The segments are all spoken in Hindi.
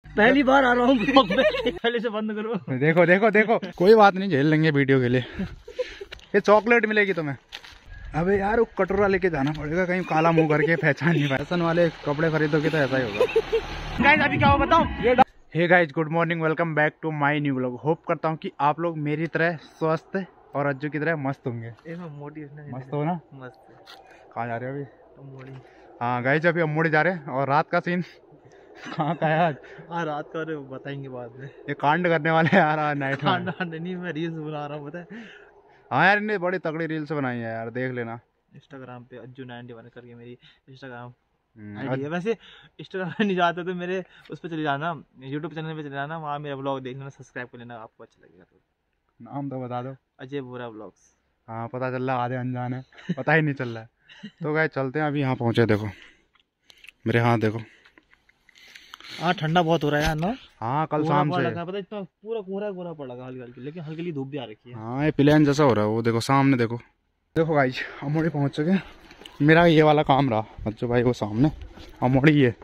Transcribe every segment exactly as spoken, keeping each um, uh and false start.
पहली बार आ रहा हूँ ब्लॉग में। पहले से बंद करो। देखो देखो देखो, कोई बात नहीं, झेल लेंगे वीडियो के लिए। ये चॉकलेट मिलेगी तुम्हें। अबे यार वो कटोरा लेके जाना पड़ेगा, कहीं काला मुंह करके पहचान नहीं पाए। फैशन वाले कपड़े खरीदोगे तो ऐसा ही होगा। गाइस अभी क्या हो बताओ। Hey guys, good morning, welcome back to my new vlog. Hope करता हूँ कि आप लोग मेरी तरह स्वस्थ और अज्जू की तरह मस्त होंगे। मस्त हो ना? मस्त। कहाँ जा रहे हो अभी? हाँ गाइस, अभी हम मुड़े जा रहे हैं। और रात का सीन कहाँ का है आज? हाँ रात का बताएंगे बाद में। ये कांड करने वाले हैं यार आज नाइट में। कांड नहीं, मैं रील्स बना रहा हूँ पता है। हाँ यार, इन्हें बड़ी तगड़ी रील्स बनाई है यार, देख लेना। इंस्टाग्राम पे अज्जू नाइनटी वन करके मेरी इंस्टाग्राम आईडी है। वैसे इंस्टाग्राम पे नहीं जाते तो मेरे उस पर चले जाना, यूट्यूब चैनल पे चले जाना, वहाँ मेरा ब्लॉग देख लेना, सब्सक्राइब कर लेना, आपको अच्छा लगेगा। तो नाम तो बता दो। अजय बोरा ब्लॉग्स। हाँ पता चल रहा, आधे अनजान है, पता ही नहीं चल रहा है। तो गाइस चलते हैं, अभी यहाँ पहुँचे। देखो मेरे हाथ देखो। हाँ ठंडा बहुत हो रहा है यार ना। हाँ कल शाम से लगा, पता है इतना पूरा कोहरा कोहरा पड़ लगा हल्की हल्की, लेकिन हल्की हल्की धूप भी आ रखी है। हाँ ये प्लेन जैसा हो रहा है वो, देखो सामने देखो। देखो गाइस अमोड़ी पहुंच चुके हैं। मेरा ये वाला काम रहा बच्चों भाई, वो सामने अमोड़ी है।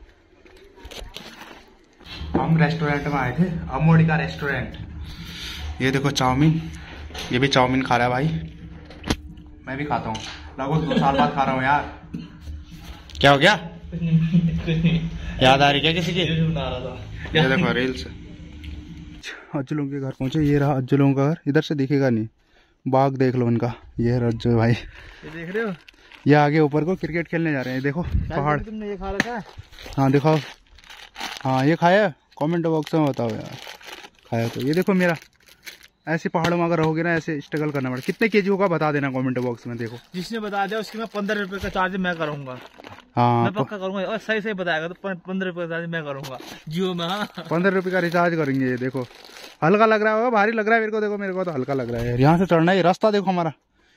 हम रेस्टोरेंट में आए थे, अमोड़ी का रेस्टोरेंट। ये देखो चाउमीन, ये भी चाउमीन खा रहा है भाई। मैं भी खाता हूँ, लगभग दो साल बाद खा रहा हूँ यार। क्या हो गया? याद आ रही क्या किसी की? ये देखो रील्स। अज्जू के घर पहुंचे, ये रहा अज्जू का घर। इधर से दिखेगा नहीं, बाग देख लो इनका। ये है अज्जू भाई, ये देख रहे हो? ये आगे ऊपर को क्रिकेट खेलने जा रहे हैं। देखो पहाड़। तुमने ये खा रखा है? हाँ दिखाओ। हाँ ये खाया, कमेंट बॉक्स में बताओ यार खाया तो। ये देखो मेरा, ऐसे पहाड़ों में अगर रहोगे ना, ऐसे स्ट्रगल करना पड़ेगा। कितने केजी होगा बता देना कमेंट बॉक्स में। देखो जिसने बता दिया उसकी मैं पंद्रह रुपए का चार्ज मैं करूंगा। हाँ मैं पक्का करूंगा, और सही सही बताएगा तो पंद्रह रुपए का चार्ज मैं करूंगा जियो में। हाँ पंद्रह रुपए का रिचार्ज करेंगे। ये देखो हल्का लग रहा होगा, भारी लग रहा है मेरे को। देखो मेरे को तो हल्का लग रहा है। यहाँ से चढ़ना है, रास्ता देखो हमारा।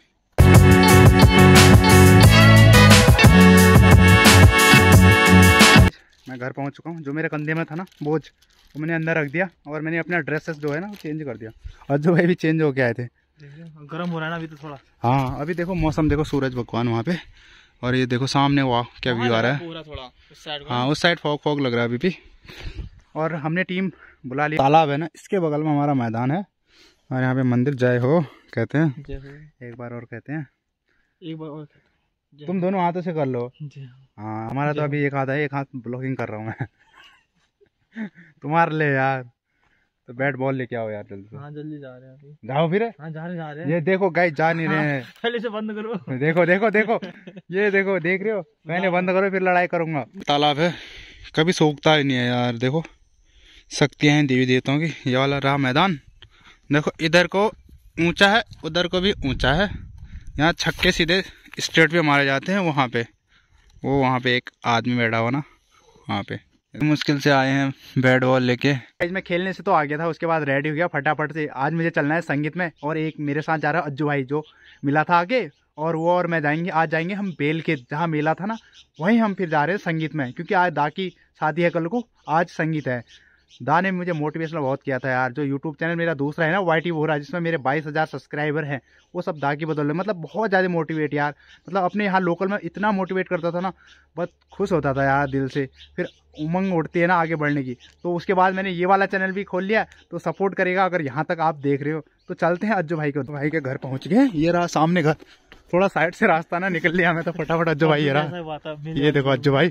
मैं घर पहुंच चुका हूँ। जो मेरे कंधे में था ना बोझ, वो मैंने अंदर रख दिया। और मैंने अपना ड्रेसेस जो है ना वो चेंज कर दिया। और जो भाई भी चेंज होके आए थे। गर्म हो रहा है ना अभी तो थोड़ा। हाँ अभी देखो मौसम देखो, सूरज भगवान वहाँ पे। और ये देखो सामने, वाह क्या व्यू आ रहा है पूरा थोड़ा उस साइड। हाँ उस साइड फॉग फॉग लग रहा है अभी भी। और हमने टीम बुला ली। तालाब है ना इसके बगल में हमारा मैदान है। और यहाँ पे मंदिर जय हो कहते हैं। जय हो। एक बार और कहते हैं। एक बार और तुम दोनों हाथों से कर लो। हाँ हमारा तो अभी एक हाथ है, एक हाथ ब्लॉगिंग कर रहा हूँ मैं। तुम्हारे ले यार, तो बैट बॉल लेके आओ यार जल्दी। हाँ जल्दी जा रहे हैं अभी। जाओ फिर। हाँ जा रहे जा रहे हैं। ये देखो गाइस जा नहीं रहे हैं। पहले से बंद करो। देखो देखो देखो, ये देखो देख रहे हो। पहले बंद करो फिर लड़ाई करूंगा। तालाब है, कभी सूखता ही नहीं है यार। देखो शक्तियां हैं देवी देवताओं की। ये वाला रहा मैदान। देखो इधर को ऊंचा है, उधर को भी ऊंचा है। यहाँ छक्के सीधे स्ट्रेट पे मारे जाते हैं। वहाँ पे वो वहाँ पे एक आदमी बैठा हुआ ना, वहाँ पे। मुश्किल से आए हैं बैट बॉल लेके। मैं खेलने से तो आ गया था, उसके बाद रेडी हो गया फटाफट से। आज मुझे चलना है संगीत में। और एक मेरे साथ जा रहा है अज्जू भाई, जो मिला था आगे। और वो और मैं जाएंगे, आज जाएंगे हम बेल के, जहाँ मेला था ना वहीं हम फिर जा रहे हैं संगीत में। क्योंकि आज दा की शादी है कल को, आज संगीत है। दा ने मुझे मोटिवेशन बहुत किया था यार। जो यूट्यूब चैनल मेरा दूसरा है ना वाईटी वोरा, जिसमें मेरे बाईस हज़ार सब्सक्राइबर हैं, वो सब दा की बदौलत। मतलब बहुत ज़्यादा मोटिवेट यार। मतलब अपने यहाँ लोकल में इतना मोटिवेट करता था ना, बहुत खुश होता था यार दिल से। फिर उमंग उठती है ना आगे बढ़ने की। तो उसके बाद मैंने ये वाला चैनल भी खोल लिया। तो सपोर्ट करेगा अगर यहाँ तक आप देख रहे हो। तो चलते हैं अज्जू भाई को। भाई के घर पहुँच गए। ये रहा सामने घर, थोड़ा साइड से रास्ता ना निकल लिया हमें तो फटाफट अज्जू भाई। ये रहा, ये देखो अज्जू भाई,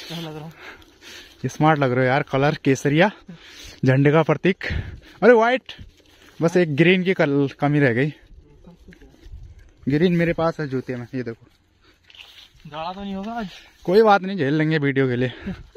स्मार्ट लग रहे हो यार। कलर केसरिया, झंडे का प्रतीक। अरे व्हाइट, बस एक ग्रीन की कल कमी रह गई। ग्रीन मेरे पास है जूते में। ये देखो गाड़ा तो नहीं होगा आज? कोई बात नहीं, झेल लेंगे वीडियो के लिए।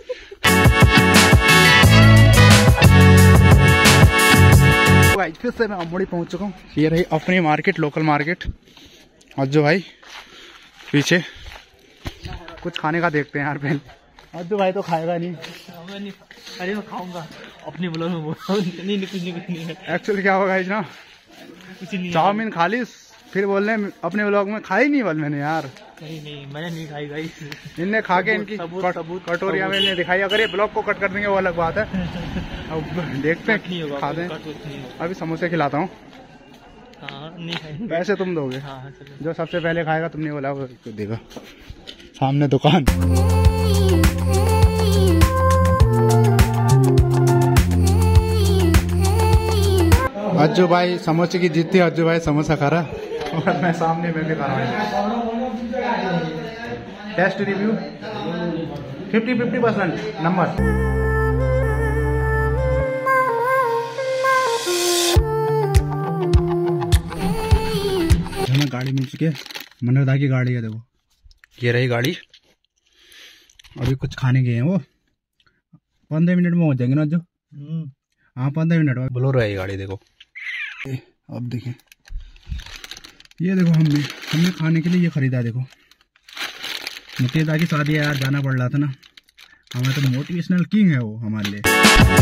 फिर से मैं अमोड़ी पहुंच चुका हूँ। ये रही अपनी मार्केट, लोकल मार्केट। अज्जू भाई पीछे। कुछ खाने का देखते हैं यार पहले। अज्जू भाई तो खाएगा नहीं। मैं नहीं, अरे मैं खाऊंगा अपने ब्लॉग में। बोल नहीं नहीं कुछ नहीं कुछ नहीं है। एक्चुअली क्या होगा ना, कुछ नहीं। चाउमीन खा ली, फिर बोल रहे हैं अपने ब्लॉग में खाई नहीं। बल मैंने यार नहीं नहीं मैंने नहीं खाई भाई। इनने खा के इनकी कटोरिया में दिखाई। अगर ये ब्लॉग को कट कर देंगे वो अलग बात है। अब देखते हैं, खाते हैं। अभी समोसे खिलाता हूँ। हाँ नहीं खाएंगे। पैसे तुम दोगे। हाँ जो सबसे पहले खाएगा तुमने बोला वो देगा। सामने दुकान। अज्जू भाई समोसे की जीतती, अज्जू भाई समोसा खा रहा और मैं सामने में भी खा रहा हूँ। Taste review fifty fifty percent number. हमें गाड़ी मिल चुकी है, मनोदा की गाड़ी है। देखो ये रही गाड़ी। अभी कुछ खाने गए हैं वो, पंद्रह मिनट में हो जाएंगे ना जो। हाँ पंद्रह मिनट में बोलो रही गाड़ी। देखो अब देखें, ये देखो हमने हमने खाने के लिए ये खरीदा। देखो मुकेदा की शादी है यार, जाना पड़ रहा था ना। हमारा तो मोटिवेशनल किंग है वो हमारे लिए।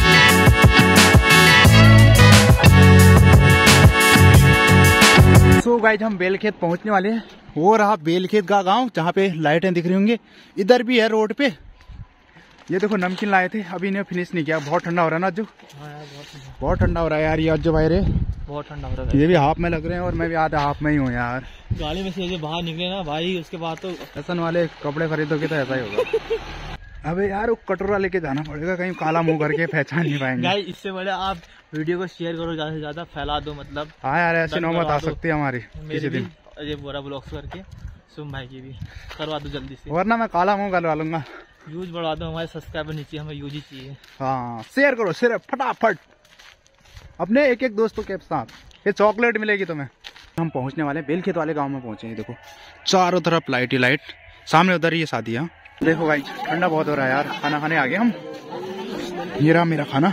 सो गाइस हम बेलखेत पहुंचने वाले हैं। वो रहा बेलखेत का गांव, जहाँ पे लाइटें दिख रही होंगी। इधर भी है रोड पे। ये देखो नमकीन लाए थे, अभी इन्हें फिनिश नहीं किया। बहुत ठंडा हो रहा है ना अज्जू। हाँ यार बहुत बहुत ठंडा हो रहा है यार। ये अज्जू भाई रे बहुत ठंडा हो रहा है। ये भी हाफ में लग रहे हैं और मैं भी आधा हाफ में ही हूँ यार। गाड़ी में से बाहर निकले ना भाई, उसके बाद तो फैशन वाले कपड़े खरीदोगे तो ऐसा ही होगा। अबे यार वो कटोरा लेके जाना पड़ेगा, कहीं काला मुंह करके पहचान नहीं पाएंगे। गाइस इससे बड़े आप वीडियो को शेयर करो, ज्यादा से ज्यादा फैला दो। मतलब हाँ यार ऐसी नौबत आ सकती है हमारी किसी दिन। अजय बोरा ब्लॉग्स करके सुम भाई की भी करवा दो जल्दी से, वरना मैं काला मुंह करवा लूंगा। यूज बढ़वा दो, हमारे सब्सक्राइबर नीचे हमें यूज ही चाहिए। हाँ शेयर करो सिर्फ फटाफट अपने एक एक दोस्तों के साथ, ये चॉकलेट मिलेगी तुम्हें। हम पहुंचने वाले हैं बेलखेत वाले गांव में पहुंचे। देखो चारों तरफ लाइट ही लाइट, सामने उधर ये शादी है। देखो भाई ठंडा बहुत हो रहा है यार। खाना खाने आ गए हम। ये रहा मेरा खाना।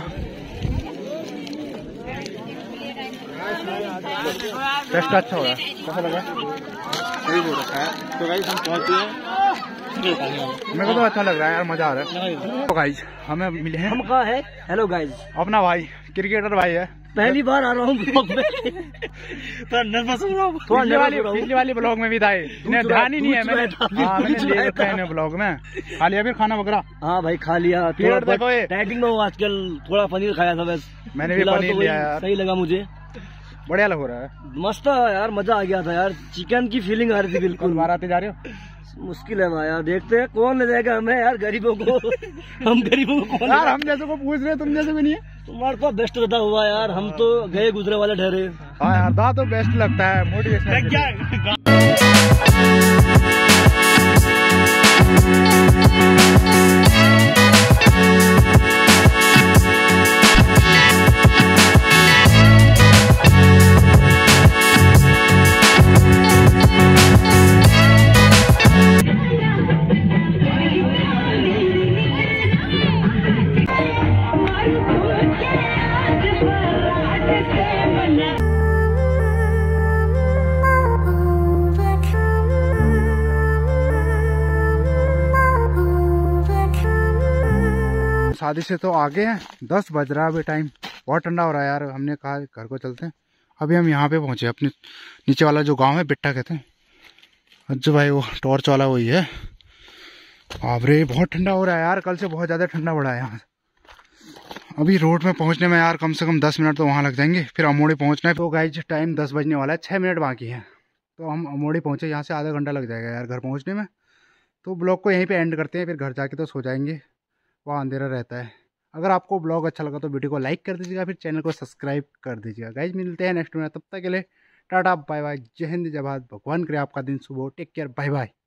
टेस्ट अच्छा हो रहा है, कैसा लगा? सही बोल रखा है। तो गाइस हम पहुंचे हैं, मेरे को तो अच्छा लग रहा है यार, मजा आ रहा है। तो गाइस हमें मिले हैं, हम कहाँ है? हेलो गाइस, अपना भाई क्रिकेटर भाई है। पहली बार आ रहा हूँ ब्लॉग में। तो नर्वस हो रहा हूँ। पिछली वाली पिछली वाली ब्लॉग में भी था, इन्हें ध्यान ही नहीं है। मैंने हाँ मैंने ले रखा है इन्हें ब्लॉग में। खा लिया फिर खाना वगैरह? हाँ भाई खा लिया। डाइटिंग में आजकल थोड़ा पनीर खाया था बस। मैंने भी पनीर लिया यार, सही लगा मुझे, बढ़िया लग रहा है। मस्त यार, मजा आ गया था यार। चिकन की फीलिंग आ रही थी बिल्कुल। बार आते जा रहे हो? मुश्किल है भाई यार, देखते हैं कौन ले जाएगा हमें यार, गरीबों को। हम गरीबों को कौन यार, हम जैसे को पूछ रहे हैं, तुम जैसे भी नहीं है। तुम्हारे पास बेस्ट रहता हुआ यार, हम तो गए गुजरे वाले ठहरे। हाँ यार दा तो बेस्ट लगता है, मोटिवेशन। शादी से तो आगे हैं, दस बज रहा है अभी टाइम। बहुत ठंडा हो रहा है यार। हमने कहा घर को चलते हैं। अभी हम यहाँ पे पहुंचे, अपने नीचे वाला जो गांव है बिट्टा कहते हैं। अज्जू भाई वो टॉर्च वाला वही है। बापरे बहुत ठंडा हो रहा है यार, कल से बहुत ज़्यादा ठंडा पड़ा है यहाँ। अभी रोड में पहुँचने में यार कम से कम दस मिनट तो वहाँ लग जाएंगे, फिर अमोड़ी पहुँचना है। तो गाइस टाइम दस बजने वाला है, छः मिनट बाकी है। तो हम अमोड़ी पहुँचे, यहाँ से आधा घंटा लग जाएगा यार घर पहुँचने में। तो ब्लॉग को यहीं पे एंड करते हैं, फिर घर जाके तो सो जाएंगे, वहाँ अंधेरा रहता है। अगर आपको ब्लॉग अच्छा लगा तो वीडियो को लाइक कर दीजिएगा, फिर चैनल को सब्सक्राइब कर दीजिएगा। गाइज मिलते हैं नेक्स्ट में, तब तक के लिए टाटा बाय बाय, जय हिंद जय भारत। भगवान करे आपका दिन शुभ हो। Take care, bye bye.